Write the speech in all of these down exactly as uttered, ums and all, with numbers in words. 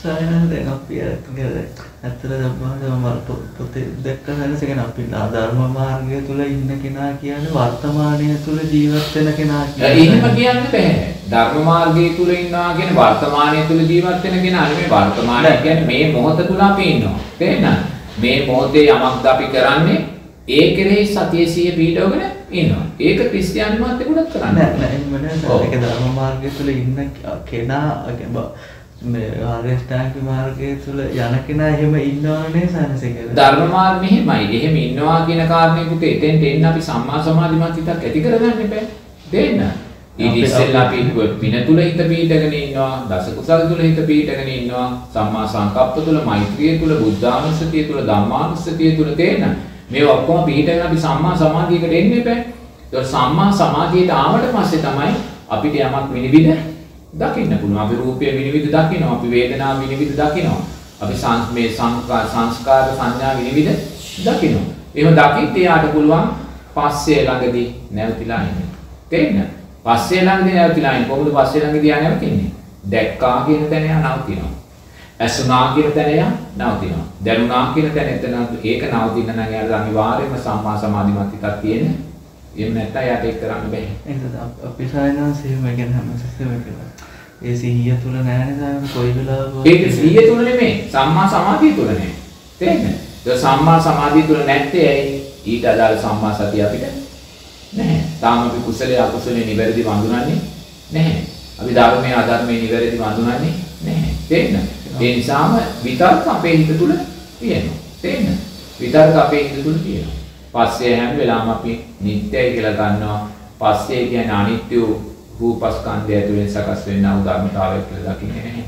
සායනද දැන් අපි ඇත්තට දැම්මම පොතේ දැක්ක දැනසගෙන අපි ධර්ම මාර්ගය තුල ඉන්න කෙනා කියන්නේ වර්තමානය තුල ජීවත් වෙන කෙනා කියන්නේ. එහෙම කියන්න බෑ. ධර්ම මාර්ගය තුල ඉන්නවා කියන්නේ වර්තමානය තුල ජීවත් වෙන කෙනා නෙමෙයි. වර්තමානය කියන්නේ මේ මොහොත තුල අපි ඉන්නවා. තේරෙනවද? මේ මොහොතේ යමක්ද අපි කරන්නේ ඒ කෙරෙහි සතිය සිය පීඩවගෙන ඉන්නවා. ඒක ක්‍රිස්තියානි මාත්‍යකුණත් කරන්නේ නෑ නෑ එහෙම නෑ. ඒක ධර්ම මාර්ගය තුල ඉන්න කෙනා මේ ආර්ය අෂ්ටාංගික මාර්ගය තුල යන කෙනා එහෙම ඉන්නවනේ සානසික. ධර්ම මාර්ග මෙහෙමයි. එහෙම ඉන්නවා කියන කාරණේ පුතේ එතෙන්ට එන්න අපි සම්මා සමාධිමත් හිතක් ඇති කරගන්න බෑ. තේරෙනවද? ඊට ඉස්සෙල්ලා අපි පින තුල හිත පීඩගෙන ඉන්නවා, දස කුසල තුල හිත පීඩගෙන ඉන්නවා, සම්මා සංකප්ප තුල, මෛත්‍රිය තුල, බුද්ධානුස්සතිය තුල, ධම්මානුස්සතිය තුල තේරෙනවද? මේ ඔක්කොම පීඩගෙන අපි සම්මා සමාධියකට එන්නේ බෑ. ඒක සම්මා සමාධියට ආවට පස්සේ තමයි අපිට යමක් විනිවිද දකින්න පුළුවන්. අපි රූපය විනිවිද දකිනවා, අපි වේදනාව විනිවිද දකිනවා, අපි මේ සංස්කාර සංස්කාර සංඥා විනිවිද දකිනවා. එහෙම දකින්න යාට පුළුවන් පස්සේ ළඟදී නැවතිලා ඉන්න. තේරෙනවද? පස්සේ ළඟදී නැවතිලා ඉන්න. කොහොමද පස්සේ ළඟදී යා නැවතින්නේ? දැක්කා කියන තැන යා නවතිනවා. ඇසුණා කියන තැන යා නවතිනවා. දැනුණා කියන තැන එතන ඒක නවතින්න නම් යාට අනිවාර්යයෙන්ම සම්මා සමාධිමත් හිතක් තියෙන්න. එහෙම නැත්නම් යාට ඒක කරන්න බෑ. එහෙනම් අපි සායනස් එහෙම ගැන හැමතිස්සෙම කියලා. ඒ සිහිය තුල නැහැ නේද? කොයි වෙලාවක ඒක සිහිය තුල නෙමෙයි. සම්මා සමාධිය තුල නේ. තේරෙනවද? ඒ සම්මා සමාධිය තුල නැත්තේ ඇයි? ඊට අදාළ සම්මා සතිය අපිට නැහැ. තාම අපි කුසලයේ අකුසලයේ නිවැරදිව අඳුනන්නේ නැහැ. අපි ධර්මයේ අධර්මයේ නිවැරදිව අඳුනන්නේ නැහැ. තේරෙනවද? ඒ නිසාම විතර්ක අපේ හිත තුල තියෙනවා. තේරෙනවද? විතර්ක අපේ හිත තුල තියෙනවා. පස්සේ හැම වෙලාවම අපි නිත්‍යයි කියලා ගන්නවා. පස්සේ කියන්නේ අනිත්‍ය රූපස්කන්ධය ඇතුලෙන් සකස් වෙනා වූ ධර්මතාවයක් කියලා දකින්නේ නැහැ.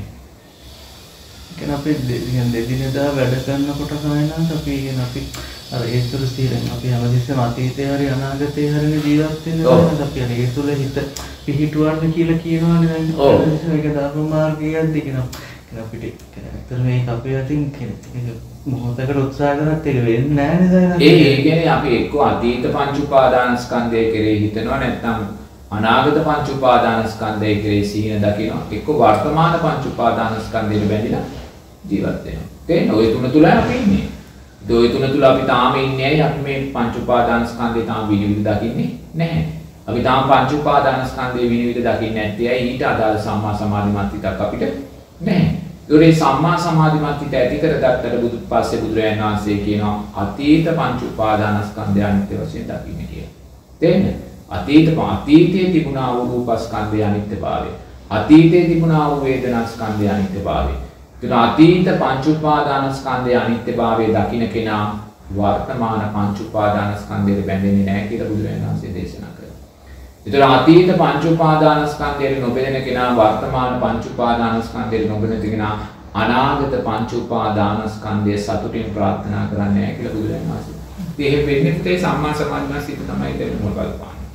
කියන අපි දෙදිනදා වැඩ කරනකොට සායනස් අපි කියන අපි අර ඒ තුල ස්ථිරෙන් අපි හැමදෙස්සම අතීතේ හරි අනාගතේ හරි ජීවත් වෙනවා. අපි අර ඒ තුල හිත පිහිටුවන්න කියලා කියනවානේ දැන්. ඒක ධර්ම මාර්ගයක්ද කියනවා. අපිට ඇත්තට මේක අපේ අතින් මොහොතකට උත්සාහ කරත් ඒක වෙන්නේ නැහැ නේද? ඒ ඒ කියන්නේ අපි එක්ක අතීත පංච උපාදානස්කන්ධය කෙරෙහි හිතනවා නැත්නම් අනාගත පංච උපාදානස්කන්ධය කෙරෙහි සිහින දකිනවා. එක්ක වර්තමාන පංච උපාදානස්කන්ධයට බැඳිලා ජීවත් වෙනවා. තේරෙනවද? ওই තුන තුල අපි ඉන්නේ. ওই තුන තුල අපි තාම ඉන්නේ ඇයි? අපි මේ පංච උපාදානස්කන්ධය තාම විනිවිද දකින්නේ නැහැ. අපි තාම පංච උපාදානස්කන්ධය විනිවිද දකින්නේ නැත්තේ ඇයි? ඊට අදාළ සම්මා සමාධිමත් හිතක් අපිට නැහැ. ඒ සම්මා සමාධිමත් හිත ඇති කරගත්තට බුදු පස්සේ බුදුරජාණන් වහන්සේ කියනවා අතීත පංච උපාදානස්කන්ධය අනිත්‍ය වශයෙන් දකින්න කියලා. තේරෙනවද? අතීත අතීතයේ තිබුණා වූ රූපස්කන්ධය අනිත්‍යභාවය. අතීතයේ තිබුණා වූ වේදනාස්කන්ධය අනිත්‍යභාවය. ඒක අතීත පංච උපාදානස්කන්ධය අනිත්‍යභාවය දකින්න කෙනා වර්තමාන පංච උපාදානස්කන්ධයට බැඳෙන්නේ නැහැ කියලා බුදුරජාණන් වහන්සේ දේශනා කළා. ඒතර අතීත පංච උපාදානස්කන්ධයට නොබැඳෙන කෙනා වර්තමාන පංච උපාදානස්කන්ධයට නොබැඳෙන කෙනා අනාගත පංච උපාදානස්කන්ධය සතුටින් ප්‍රාර්ථනා කරන්නේ නැහැ කියලා බුදුරජාණන් වහන්සේ. ඉතින් එහෙම වෙන්නේ පුතේ සම්මා සමාධිමත් සිත තමයි දෙන්න මොකද බලපාන්නේ.